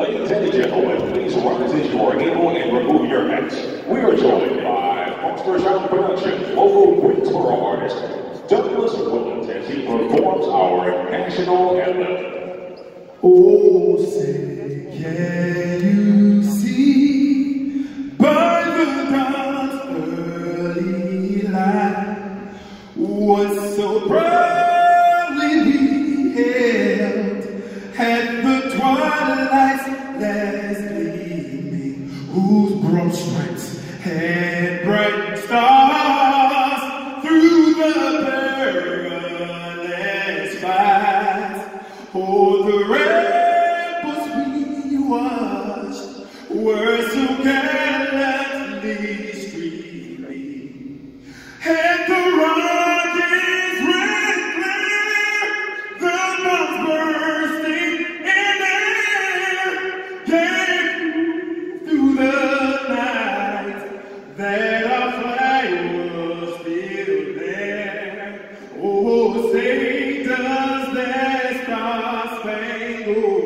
Ladies and gentlemen, please rise as you are able and remove your hats. We are joined by Foster Child Productions local Greensboro artist, Douglas Williams, as he performs our national anthem. Oh, say, can you see by the dawn's early light what so proudly we held at the twilight's last gleaming, whose broad stripes and bright stars through the perilous fight. Oh, the rebels we watched were so gallantly streaming, and the rockets red glare, the bombs bursting in air, gave through the night that our flag was still there. Oh, say does that star-spangled